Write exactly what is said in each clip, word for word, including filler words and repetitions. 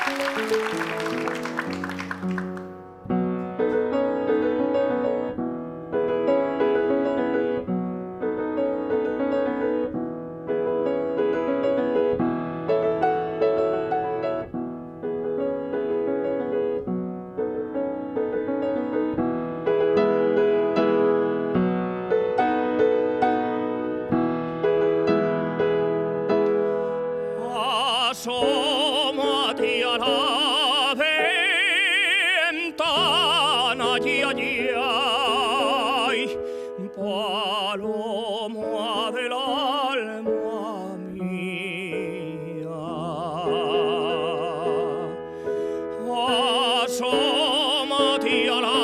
Asómate a la ventana, allí, allí hay paloma del alma mía. Asómate a la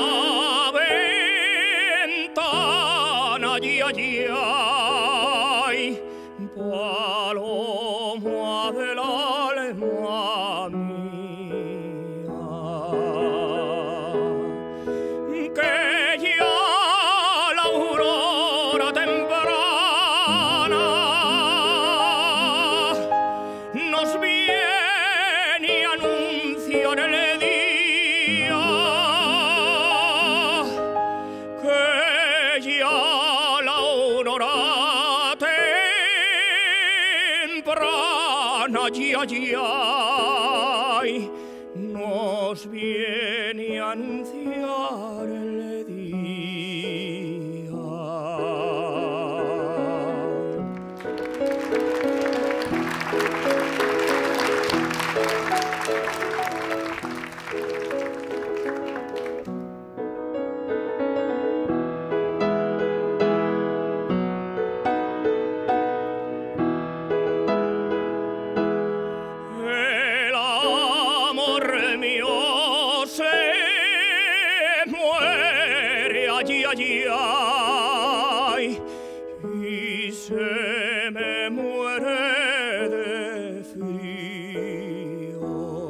ventana, allí, allí hay paloma del alma mía, que ya la aurora temprana nos viene a anunciar el día, que ya la aurora allí, allí hay, nos viene a anunciar el día. Allí, allí hay, y se me muere de frío.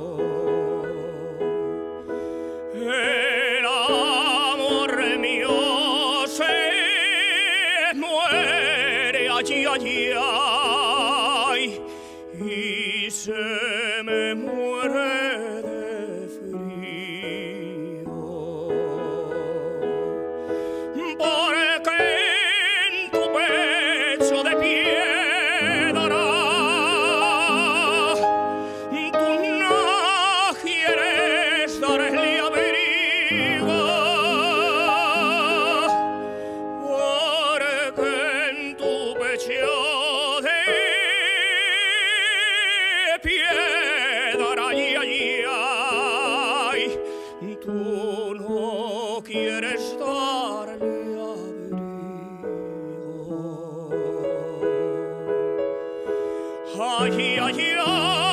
El amor mío se muere, allí, allí hay, y se me muere de frío. Porque en tu pecho de piedra tú no quieres darle abrigo, porque en tu pecho de piedra allí, allí hay, tú no quieres darle abrigo. Allí, allí,